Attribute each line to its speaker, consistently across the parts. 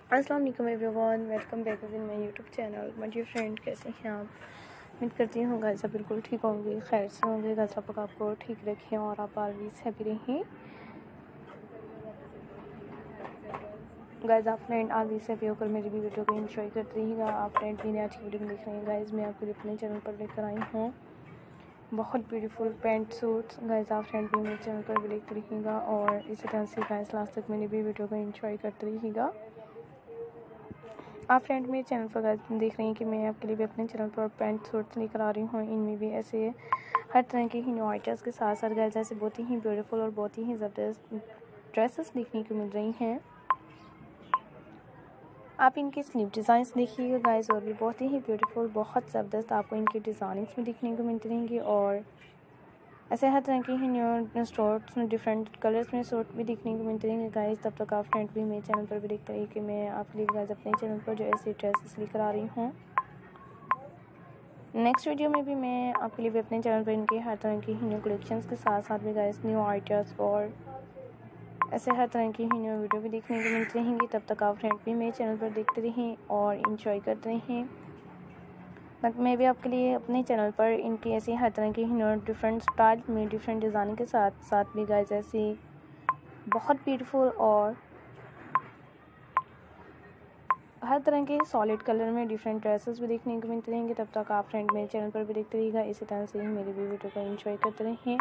Speaker 1: अस्सलाम वालेकुम everyone, welcome back in my YouTube channel. My dear friend, कैसे हैं आप? उम्मीद करती हूँ गाइस आप बिल्कुल ठीक होंगे, खैर से होंगे। गाइस आपको ठीक रखें और आप ऑलवेज हैप्पी रहें। गाइस आप फ्रेंड ऑलवेज हैप्पी होकर मेरी भी वीडियो को एंजॉय करते रहिएगा। आप फ्रेंड मेरी आज की वीडियो में देख रहे हैं गाइस, मैं आपके लिए अपने चैनल पर लेकर आई हूँ बहुत ब्यूटीफुल पैंट सूट्स। गाइस आप फ्रेंड भी मेरे चैनल पर भी देखते रहिएगा और इसी तरह से गाइस लास्ट तक मेरी भी वीडियो को एंजॉय करते रहिएगा। आप फ्रेंड मेरे चैनल पर गाइस देख रहे हैं कि मैं आपके लिए भी अपने चैनल पर पैंट सूट्स लेकर आ रही हूँ। इनमें भी ऐसे हर तरह के न्यू आइटम्स के साथ साथ गाइस ऐसे बहुत ही ब्यूटीफुल और बहुत ही ज़बरदस्त ड्रेसेस देखने को मिल रही हैं। आप इनके स्लीव डिज़ाइंस देखिएगा गाइस, और भी बहुत ही ब्यूटीफुल, बहुत ज़बरदस्त आपको इनकी डिज़ाइनिंग्स भी देखने को मिलती रहेंगी। और ऐसे हर तरह के न्यू शॉर्ट्स में डिफरेंट कलर्स में शॉर्ट भी देखने को मिलते रहेंगे गाइस। तब तक आप फ्रेंड भी मेरे चैनल पर भी देखते रहिए कि मैं आपके लिए गाइस अपने चैनल पर जो ऐसे ड्रेसेस लेकर आ रही हूँ। नेक्स्ट वीडियो में भी मैं आपके लिए भी अपने चैनल पर इनके हर तरह की न्यू कलेक्शंस के साथ साथ भी गाइस न्यू आइडियाज़ और ऐसे हर तरह की न्यू वीडियो भी देखने को मिलती रहेंगी। तब तक आप फ्रेंड भी मेरे चैनल पर देखते रहें और इंजॉय करते रहें। मैं भी आपके लिए अपने चैनल पर इनकी ऐसी हर तरह की डिफरेंट स्टाइल में डिफरेंट डिज़ाइनिंग के साथ साथ भी गाइस ऐसी बहुत ब्यूटीफुल और हर तरह के सॉलिड कलर में डिफरेंट ड्रेसेस भी देखने को मिलते रहेंगे। तब तक आप फ्रेंड मेरे चैनल पर भी देखते रहिएगा, इसी तरह से ही मेरी भी वीडियो को एंजॉय करते रहें।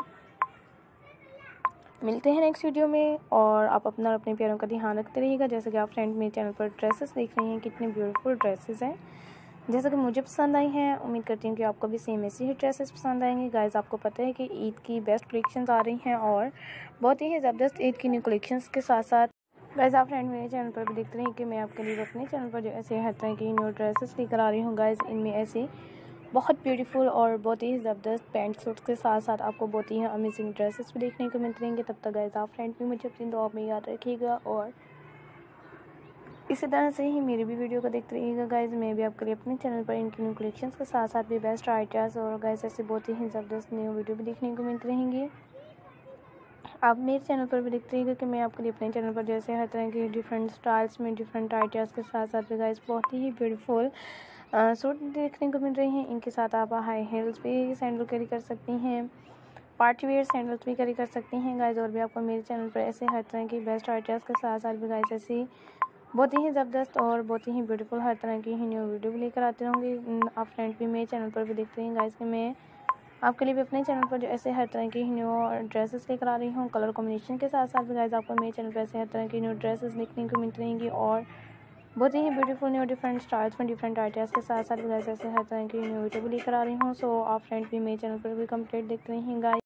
Speaker 1: मिलते हैं नेक्स्ट वीडियो में और आप अपना और अपने प्यारों का ध्यान रखते रहिएगा। जैसे कि आप फ्रेंड मेरे चैनल पर ड्रेसेस देख रही हैं, कितने ब्यूटीफुल ड्रेसेस हैं जैसा कि मुझे पसंद आई हैं। उम्मीद करती हूँ कि आपको भी सेम ऐसी ही ड्रेसेस पसंद आएंगे। गाइस आपको पता है कि ईद की बेस्ट कलेक्शंस आ रही हैं और बहुत ही ज़बरदस्त ईद की न्यू कलेक्शंस के साथ साथ गाइस आप फ्रेंड मेरे चैनल पर भी देखते रहिए कि मैं आपके लिए अपने चैनल पर जो ऐसे हर तरह की न्यू ड्रेसेस लेकर आ रही हूँ। गाइस इनमें ऐसे बहुत ब्यूटीफुल और बहुत ही ज़बरदस्त पैंट सूट्स के साथ साथ आपको बहुत ही अमेजिंग ड्रेसेस भी देखने को मिलते रहेंगे। तब तक गाइस आप फ्रेंड भी मुझे अपनी दुआ में याद रखिएगा और इसी तरह से ही मेरी भी वीडियो को देखते रहिएगा। गाइस मैं भी आपके लिए अपने चैनल पर इनकी न्यू कलेक्शंस के साथ साथ भी बेस्ट आइडियाज़ और गाइस ऐसे बहुत ही ज़बरदस्त न्यू वीडियो भी देखने को मिलती रहेंगी। आप मेरे चैनल पर भी देखते रहिएगा कि मैं आपके लिए अपने चैनल पर जैसे हर तरह के डिफरेंट स्टाइल्स में डिफरेंट आइडियाज़ के साथ साथ भी गाइस बहुत ही ब्यूटीफुल सूट देखने को मिल रही हैं। इनके साथ आप हाई हील्स भी सैंडल कैरी कर सकती हैं, पार्टी वेयर सैंडल्स भी कैरी कर सकती हैं गाइस। और भी आपको मेरे चैनल पर ऐसे हर तरह की बेस्ट आइडियाज़ के साथ साथ भी गाइस ऐसी बहुत ही ज़बरदस्त और बहुत ही ब्यूटीफुल हर तरह की न्यू वीडियो भी लेकर आते रहूँगी। आप फ्रेंड भी मेरे चैनल पर भी देखते हैं गाइस कि मैं आपके लिए भी अपने चैनल पर जो ऐसे हर तरह की न्यू ड्रेसेस लेकर आ रही हूँ कलर कॉम्बिनेशन के साथ साथ भी गाइस आपको मेरे चैनल पर ऐसे हर तरह की न्यू ड्रेसेस देखने को मिलती रहेंगी और बहुत ही ब्यूटीफुल न्यू डिफरेंट स्टाइल्स में डिफरेंट आइडियाज़ के साथ साथ भी गाइस ऐसे हर तरह की न्यू वीडियो भी लेकर आ रही हूँ। सो आप फ्रेंड भी मेरे चैनल पर भी कंप्लीट देखते रहें गाइस।